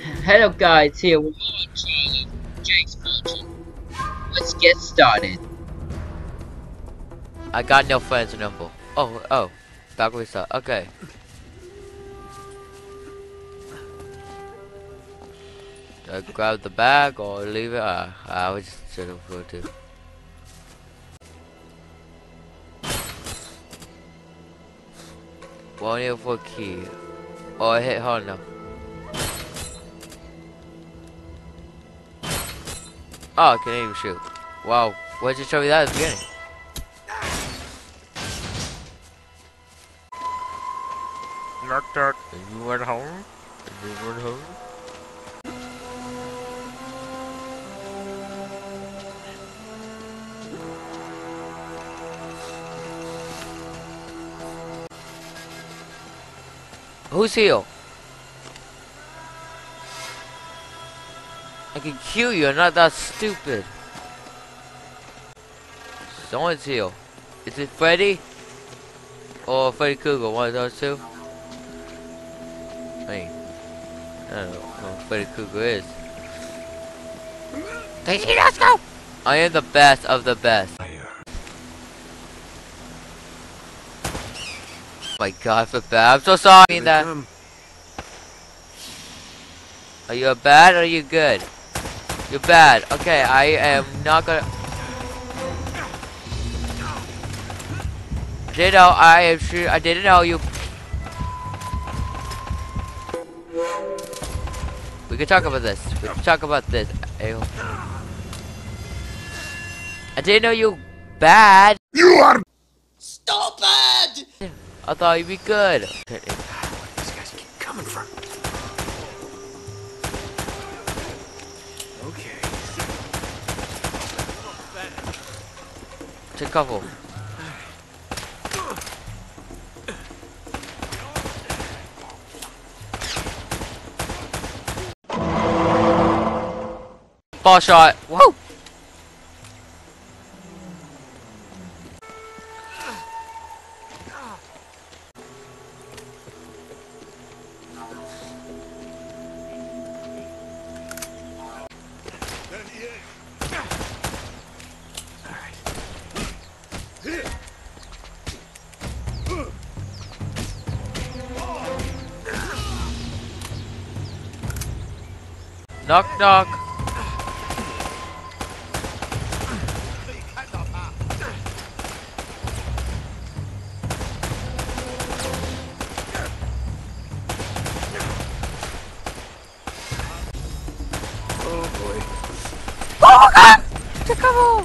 Hello guys, here with me, Jake's Mountain. Let's get started. I got no friends number. Oh, back with that. Okay. Do I grab the bag or leave it? I was just sort of go to. One here for a key. Oh, I hit hard enough. Oh, I can't even shoot. Wow, why'd you show me that at the beginning? Knock knock. Is anyone home? Is anyone home? Who's here? I can kill you, I'm not that stupid. Someone's here. Is it Freddy? Or Freddy Krueger, one of those two? I don't know who Freddy Krueger is. Casey, let's go! I am the best of the best. Oh my god, for bad. I'm so sorry. I mean that. Are you bad or are you good? You're bad. Okay, I am not gonna. I am sure. I didn't know you. We can talk about this. We can talk about this. Ew. I didn't know you bad. You are stupid! I thought you'd be good. Where these guys keep coming from? Okay. Take a couple. Ball shot. Whoa! Knock knock. Oh boy. Oh god! Come on!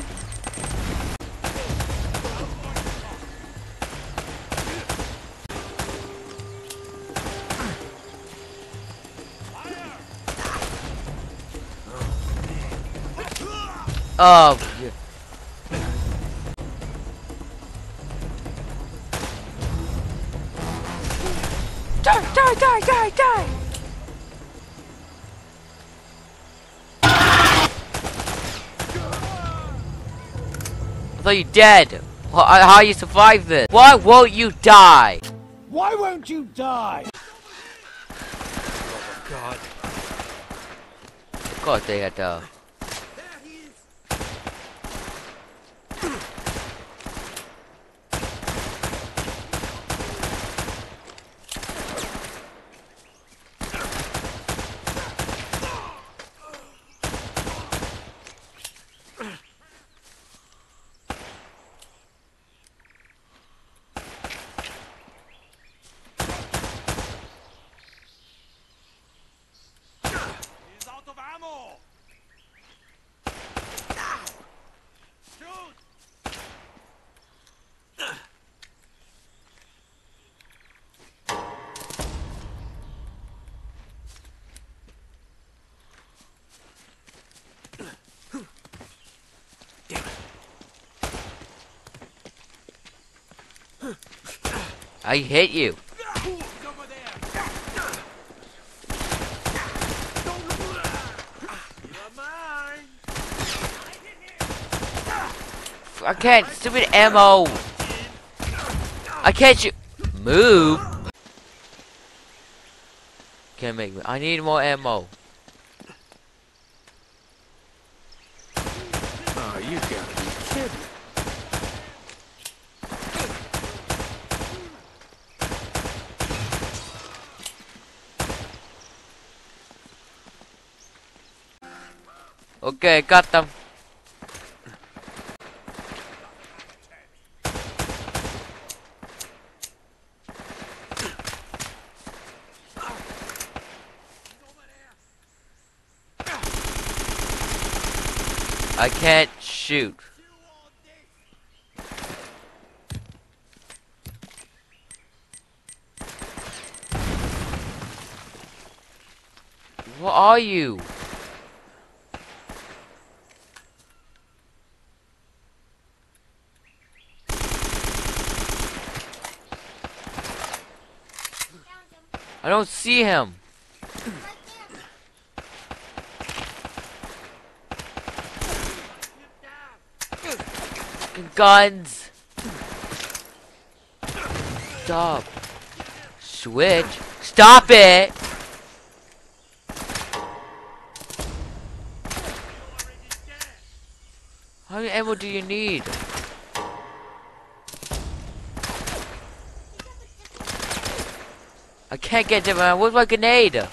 Oh, yeah. Die! I thought you dead. How you survived this? Why won't you die? Why won't you die? Oh god. Of course they had to. He's out of ammo. Shoot! I hit you. I can't. Stupid ammo. I can't shoot. Move. Can't make me. I need more ammo. Oh, you gotta be kidding. Okay, got them. I can't shoot. What are you? I don't see him. Guns. Stop. Switch. Stop it. How many ammo do you need? I can't get them, man. Where's my grenade?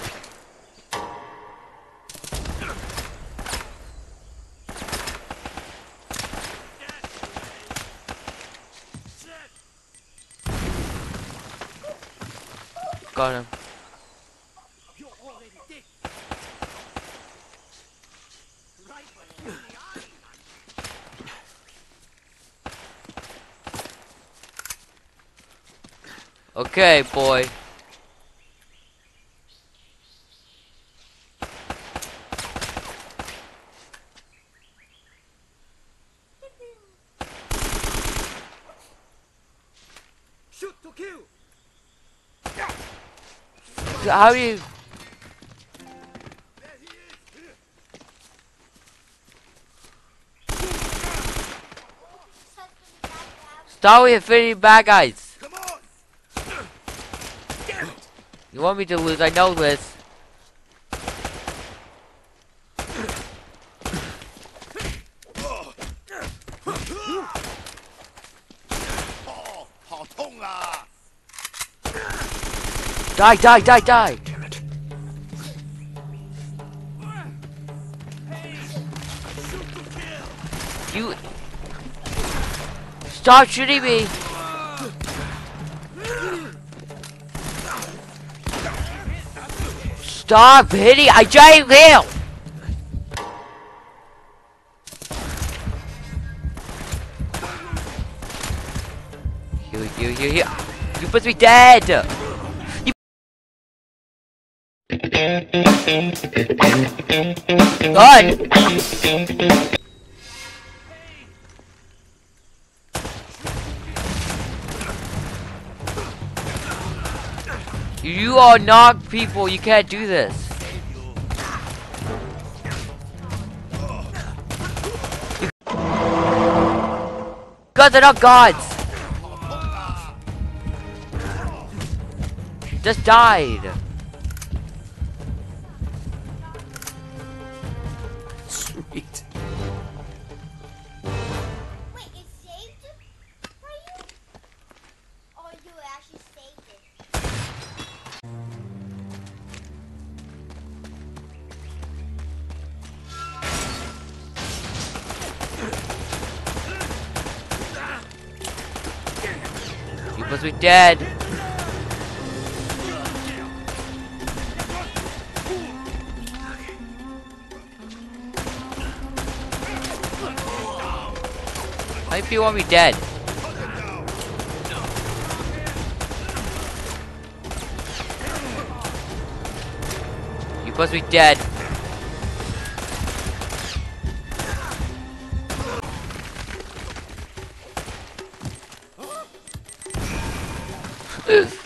Got him. Okay, boy. Shoot to kill. How do you... Start with 50 bad guys. Come on. You want me to lose, I know this. Die, die, die, die! Damn it. You... Stop shooting me! Stop hitting! I giant him! You supposed to be dead! God! You are not people, you can't do this. Gods are not gods! Just died. Sweet. Wait, it saved for you? Or you actually saved it? You must be dead. How many people want me dead? You must be dead. Ugh.